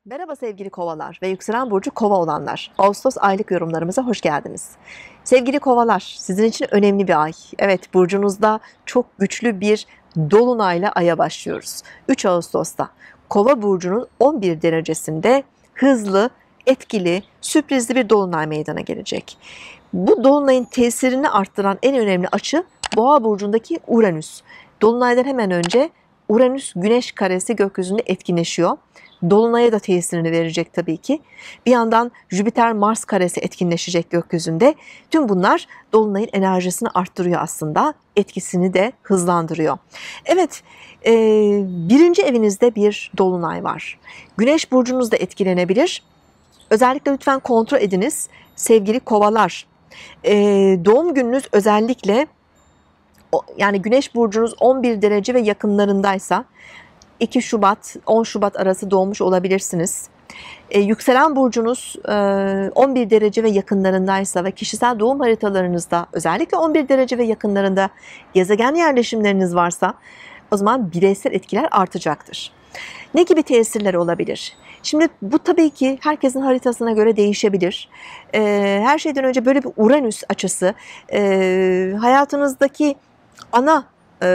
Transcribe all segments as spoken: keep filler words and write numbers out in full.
Merhaba sevgili kovalar ve yükselen burcu kova olanlar. Ağustos aylık yorumlarımıza hoş geldiniz. Sevgili kovalar, sizin için önemli bir ay. Evet, burcunuzda çok güçlü bir dolunayla aya başlıyoruz. üç Ağustos'ta kova burcunun on bir derecesinde hızlı, etkili, sürprizli bir dolunay meydana gelecek. Bu dolunayın tesirini arttıran en önemli açı Boğa burcundaki Uranüs. Dolunaydan hemen önce Uranüs Güneş karesi gökyüzünde etkinleşiyor. Dolunay'a da tesirini verecek tabii ki. Bir yandan Jüpiter Mars karesi etkinleşecek gökyüzünde. Tüm bunlar dolunayın enerjisini arttırıyor aslında. Etkisini de hızlandırıyor. Evet, e, birinci evinizde bir dolunay var. Güneş burcunuz da etkilenebilir. Özellikle lütfen kontrol ediniz sevgili kovalar. E, doğum gününüz özellikle yani Güneş burcunuz on bir derece ve yakınlarındaysa iki Şubat on Şubat arası doğmuş olabilirsiniz. E, yükselen burcunuz e, on bir derece ve yakınlarındaysa ve kişisel doğum haritalarınızda özellikle on bir derece ve yakınlarında gezegen yerleşimleriniz varsa o zaman bireysel etkiler artacaktır. Ne gibi tesirler olabilir? Şimdi bu tabii ki herkesin haritasına göre değişebilir. E, her şeyden önce böyle bir Uranüs açısı e, hayatınızdaki ana e,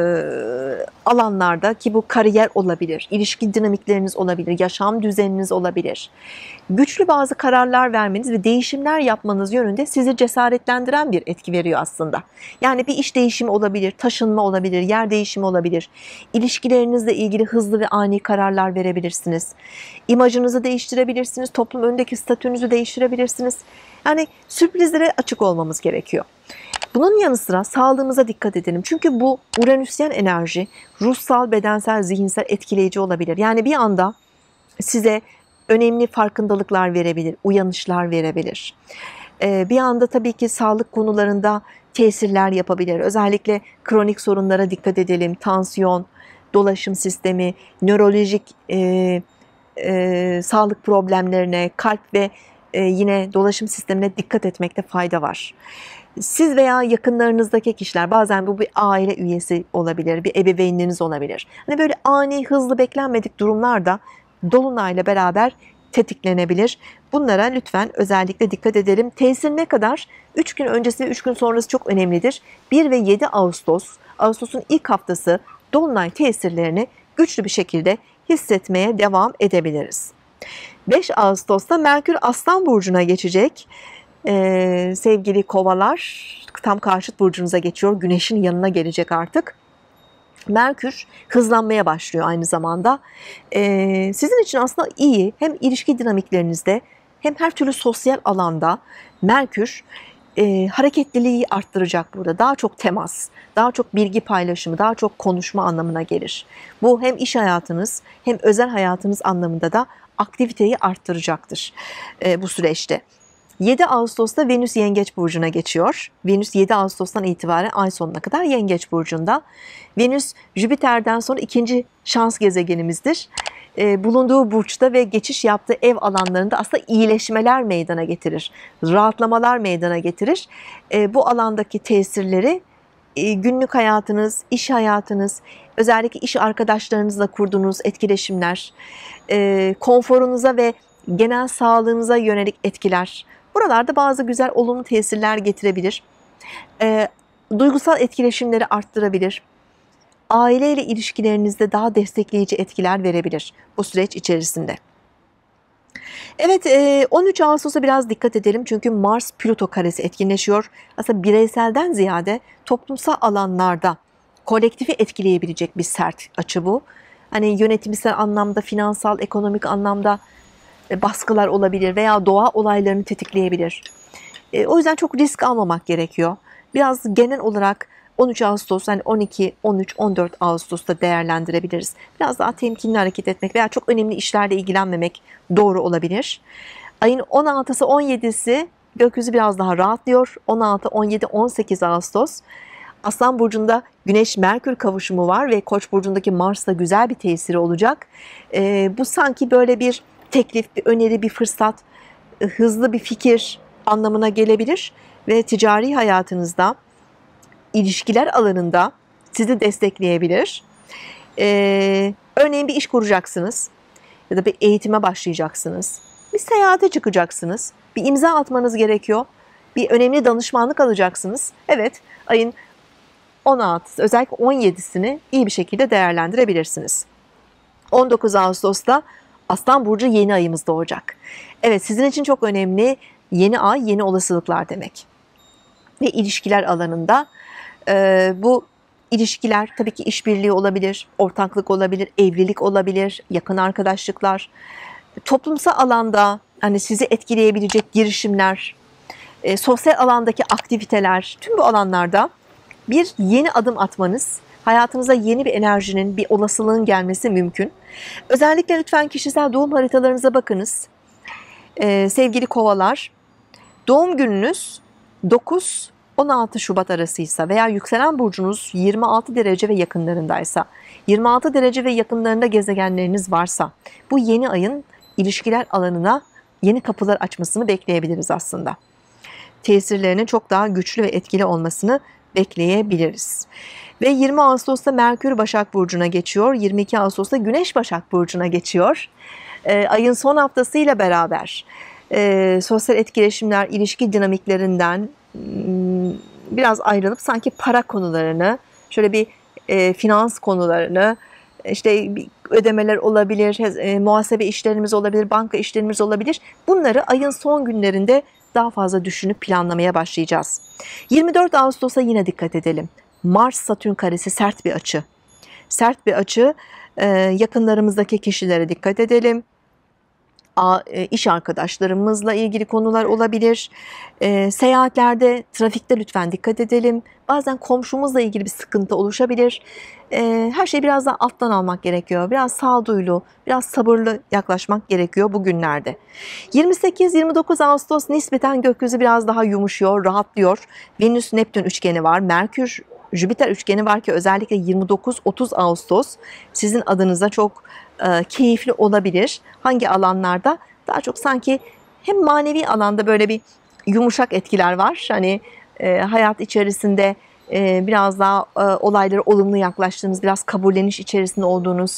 alanlarda ki bu kariyer olabilir, ilişki dinamikleriniz olabilir, yaşam düzeniniz olabilir. Güçlü bazı kararlar vermeniz ve değişimler yapmanız yönünde sizi cesaretlendiren bir etki veriyor aslında. Yani bir iş değişimi olabilir, taşınma olabilir, yer değişimi olabilir. İlişkilerinizle ilgili hızlı ve ani kararlar verebilirsiniz. İmajınızı değiştirebilirsiniz, toplum önündeki statünüzü değiştirebilirsiniz. Yani sürprizlere açık olmamız gerekiyor. Bunun yanı sıra sağlığımıza dikkat edelim. Çünkü bu Uranüsyen enerji ruhsal, bedensel, zihinsel etkileyici olabilir. Yani bir anda size önemli farkındalıklar verebilir, uyanışlar verebilir. Ee, bir anda tabii ki sağlık konularında tesirler yapabilir. Özellikle kronik sorunlara dikkat edelim. Tansiyon, dolaşım sistemi, nörolojik e, e, sağlık problemlerine, kalp ve e, yine dolaşım sistemine dikkat etmekte fayda var. Siz veya yakınlarınızdaki kişiler, bazen bu bir aile üyesi olabilir, bir ebeveyniniz olabilir. Hani böyle ani, hızlı, beklenmedik durumlar da dolunayla beraber tetiklenebilir. Bunlara lütfen özellikle dikkat edelim. Tesir ne kadar? üç gün öncesi ve üç gün sonrası çok önemlidir. bir ve yedi Ağustos, Ağustos'un ilk haftası dolunay tesirlerini güçlü bir şekilde hissetmeye devam edebiliriz. beş Ağustos'ta Merkür Aslan burcuna geçecek. Ee, sevgili kovalar, tam karşıt burcunuza geçiyor. Güneşin yanına gelecek artık. Merkür hızlanmaya başlıyor aynı zamanda. Ee, sizin için aslında iyi, hem ilişki dinamiklerinizde hem her türlü sosyal alanda Merkür e, hareketliliği arttıracak burada. Daha çok temas, daha çok bilgi paylaşımı, daha çok konuşma anlamına gelir. Bu hem iş hayatınız hem özel hayatınız anlamında da aktiviteyi arttıracaktır e, bu süreçte. yedi Ağustos'ta Venüs Yengeç burcuna geçiyor. Venüs yedi Ağustos'tan itibaren ay sonuna kadar Yengeç burcunda. Venüs Jüpiter'den sonra ikinci şans gezegenimizdir. Ee, bulunduğu burçta ve geçiş yaptığı ev alanlarında aslında iyileşmeler meydana getirir. Rahatlamalar meydana getirir. Ee, bu alandaki tesirleri e, günlük hayatınız, iş hayatınız, özellikle iş arkadaşlarınızla kurduğunuz etkileşimler, e, konforunuza ve genel sağlığınıza yönelik etkiler. Buralarda bazı güzel olumlu tesirler getirebilir. E, duygusal etkileşimleri arttırabilir. Aileyle ilişkilerinizde daha destekleyici etkiler verebilir bu süreç içerisinde. Evet, on üç Ağustos'a biraz dikkat edelim çünkü Mars Plüto karesi etkinleşiyor. Aslında bireyselden ziyade toplumsal alanlarda kolektifi etkileyebilecek bir sert açı bu. Hani yönetimsel anlamda, finansal, ekonomik anlamda baskılar olabilir veya doğa olaylarını tetikleyebilir. O yüzden çok risk almamak gerekiyor. Biraz genel olarak on üç Ağustos, yani on iki, on üç, on dört Ağustos'ta değerlendirebiliriz. Biraz daha temkinli hareket etmek veya çok önemli işlerle ilgilenmemek doğru olabilir. Ayın on altısı, on yedisi gökyüzü biraz daha rahatlıyor. on altı, on yedi, on sekiz Ağustos. Aslan burcunda Güneş Merkür kavuşumu var ve Koç burcundaki Mars'ta güzel bir tesiri olacak. Ee, bu sanki böyle bir teklif, bir öneri, bir fırsat, hızlı bir fikir anlamına gelebilir ve ticari hayatınızda, ilişkiler alanında sizi destekleyebilir. Ee, örneğin bir iş kuracaksınız. ya da bir eğitime başlayacaksınız. Bir seyahate çıkacaksınız. Bir imza atmanız gerekiyor. Bir önemli danışmanlık alacaksınız. Evet, ayın on altısı, özellikle on yedisini iyi bir şekilde değerlendirebilirsiniz. on dokuz Ağustos'ta Aslan Burcu yeni ayımız doğacak. Evet, sizin için çok önemli, yeni ay, yeni olasılıklar demek. Ve ilişkiler alanında e, bu ilişkiler tabii ki işbirliği olabilir, ortaklık olabilir, evlilik olabilir, yakın arkadaşlıklar, toplumsal alanda hani sizi etkileyebilecek girişimler, e, sosyal alandaki aktiviteler, tüm bu alanlarda bir yeni adım atmanız, hayatınıza yeni bir enerjinin, bir olasılığın gelmesi mümkün. Özellikle lütfen kişisel doğum haritalarınıza bakınız. Ee, sevgili kovalar, doğum gününüz dokuz on altı Şubat arasıysa veya yükselen burcunuz yirmi altı derece ve yakınlarındaysa, yirmi altı derece ve yakınlarında gezegenleriniz varsa, bu yeni ayın ilişkiler alanına yeni kapılar açmasını bekleyebiliriz aslında. Tesirlerinin çok daha güçlü ve etkili olmasını bekleyebiliriz. Ve yirmi Ağustos'ta Merkür Başak Burcu'na geçiyor. yirmi iki Ağustos'ta Güneş Başak Burcu'na geçiyor. E, ayın son haftasıyla beraber e, sosyal etkileşimler, ilişki dinamiklerinden m, biraz ayrılıp sanki para konularını, şöyle bir e, finans konularını, işte bir ödemeler olabilir, e, muhasebe işlerimiz olabilir, banka işlerimiz olabilir. Bunları ayın son günlerinde daha fazla düşünüp planlamaya başlayacağız. yirmi dört Ağustos'a yine dikkat edelim. Mars-Satürn karesi sert bir açı. Sert bir açı, yakınlarımızdaki kişilere dikkat edelim. İş arkadaşlarımızla ilgili konular olabilir. Seyahatlerde, trafikte lütfen dikkat edelim. Bazen komşumuzla ilgili bir sıkıntı oluşabilir. Her şeyi biraz daha alttan almak gerekiyor. Biraz sağduyulu, biraz sabırlı yaklaşmak gerekiyor bu günlerde. yirmi sekiz yirmi dokuz Ağustos nispeten gökyüzü biraz daha yumuşuyor, rahatlıyor. Venüs-Neptün üçgeni var. Merkür Jüpiter üçgeni var ki özellikle yirmi dokuz otuz Ağustos sizin adınıza çok e, keyifli olabilir. Hangi alanlarda? Daha çok sanki hem manevi alanda böyle bir yumuşak etkiler var. Hani e, hayat içerisinde e, biraz daha e, olaylara olumlu yaklaştığınız, biraz kabulleniş içerisinde olduğunuz,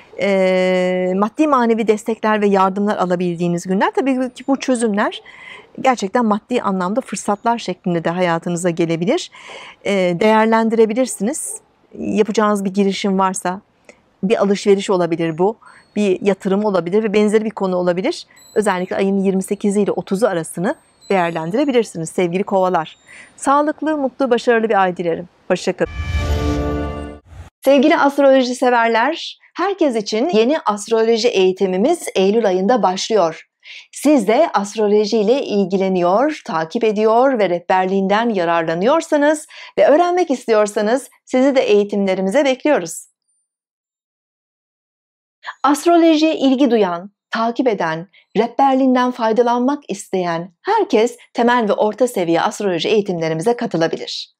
e, maddi manevi destekler ve yardımlar alabildiğiniz günler. Tabii ki bu çözümler gerçekten maddi anlamda fırsatlar şeklinde de hayatınıza gelebilir. Değerlendirebilirsiniz. Yapacağınız bir girişim varsa, bir alışveriş olabilir bu, bir yatırım olabilir ve benzeri bir konu olabilir. Özellikle ayın yirmi sekizi ile otuzu arasını değerlendirebilirsiniz sevgili kovalar. Sağlıklı, mutlu, başarılı bir ay dilerim. Hoşça kalın. Sevgili astroloji severler, herkes için yeni astroloji eğitimimiz Eylül ayında başlıyor. Siz de astroloji ile ilgileniyor, takip ediyor ve rehberliğinden yararlanıyorsanız ve öğrenmek istiyorsanız sizi de eğitimlerimize bekliyoruz. Astrolojiye ilgi duyan, takip eden, rehberliğinden faydalanmak isteyen herkes temel ve orta seviye astroloji eğitimlerimize katılabilir.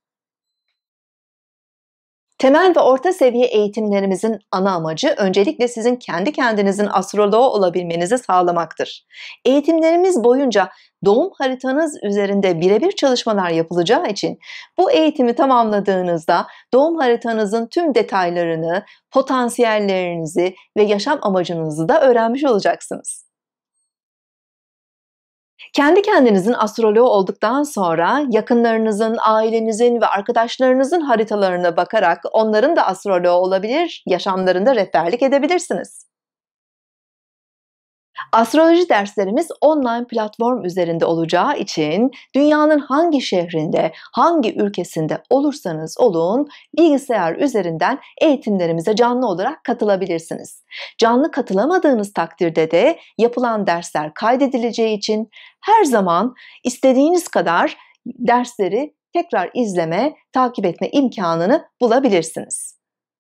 Temel ve orta seviye eğitimlerimizin ana amacı öncelikle sizin kendi kendinizin astroloğu olabilmenizi sağlamaktır. Eğitimlerimiz boyunca doğum haritanız üzerinde birebir çalışmalar yapılacağı için bu eğitimi tamamladığınızda doğum haritanızın tüm detaylarını, potansiyellerinizi ve yaşam amacınızı da öğrenmiş olacaksınız. Kendi kendinizin astroloğu olduktan sonra yakınlarınızın, ailenizin ve arkadaşlarınızın haritalarına bakarak onların da astroloğu olabilir, yaşamlarında rehberlik edebilirsiniz. Astroloji derslerimiz online platform üzerinde olacağı için dünyanın hangi şehrinde, hangi ülkesinde olursanız olun bilgisayar üzerinden eğitimlerimize canlı olarak katılabilirsiniz. Canlı katılamadığınız takdirde de yapılan dersler kaydedileceği için her zaman istediğiniz kadar dersleri tekrar izleme, takip etme imkanını bulabilirsiniz.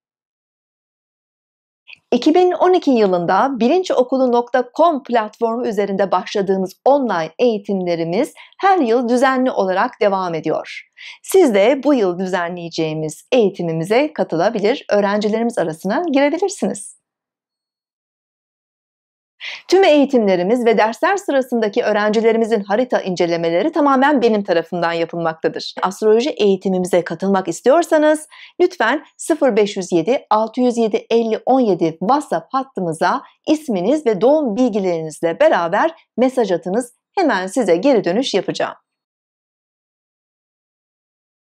iki bin on iki yılında bilinçokulu nokta com platformu üzerinde başladığımız online eğitimlerimiz her yıl düzenli olarak devam ediyor. Siz de bu yıl düzenleyeceğimiz eğitimimize katılabilir, öğrencilerimiz arasına girebilirsiniz. Tüm eğitimlerimiz ve dersler sırasındaki öğrencilerimizin harita incelemeleri tamamen benim tarafımdan yapılmaktadır. Astroloji eğitimimize katılmak istiyorsanız lütfen sıfır beş yüz yedi altı yüz yedi elli on yedi WhatsApp hattımıza isminiz ve doğum bilgilerinizle beraber mesaj atınız. Hemen size geri dönüş yapacağım.